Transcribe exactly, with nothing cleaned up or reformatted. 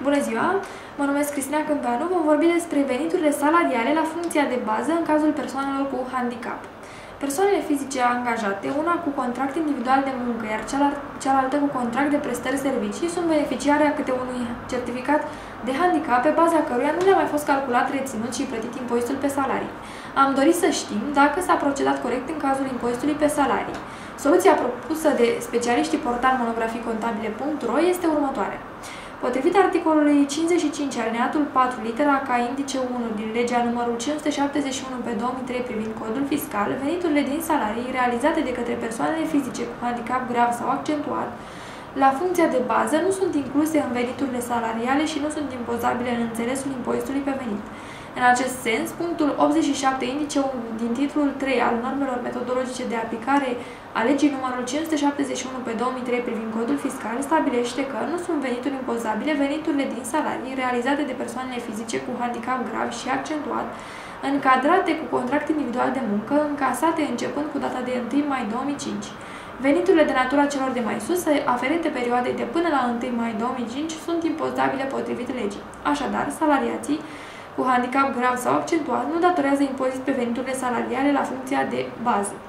Bună ziua! Mă numesc Cristina Câmpeanu. Vom vorbi despre veniturile salariale la funcția de bază în cazul persoanelor cu handicap. Persoanele fizice angajate, una cu contract individual de muncă, iar cealaltă cu contract de prestări servicii, sunt beneficiare a câte unui certificat de handicap pe baza căruia nu le-a mai fost calculat, reținut și plătit impozitul pe salarii. Am dorit să știm dacă s-a procedat corect în cazul impozitului pe salarii. Soluția propusă de specialiștii portal monografii contabile punct ro este următoarea. Potrivit articolului cincizeci și cinci alineatul patru litera K indice unu din legea numărul cinci sute șaptezeci și unu pe două mii trei privind codul fiscal, veniturile din salarii realizate de către persoanele fizice cu handicap grav sau accentuat la funcția de bază nu sunt incluse în veniturile salariale și nu sunt impozabile în înțelesul impozitului pe venit. În acest sens, punctul optzeci și șapte indice din titlul trei al normelor metodologice de aplicare a legii numărul cinci sute șaptezeci și unu pe două mii trei privind codul fiscal stabilește că nu sunt venituri impozabile veniturile din salarii realizate de persoanele fizice cu handicap grav și accentuat, încadrate cu contract individual de muncă, încasate începând cu data de întâi mai două mii cinci. Veniturile de natura celor de mai sus, aferente perioadei de până la întâi mai două mii cinci, sunt impozabile potrivit legii. Așadar, salariații cu handicap grav sau accentuat nu datorează impozit pe veniturile salariale la funcția de bază.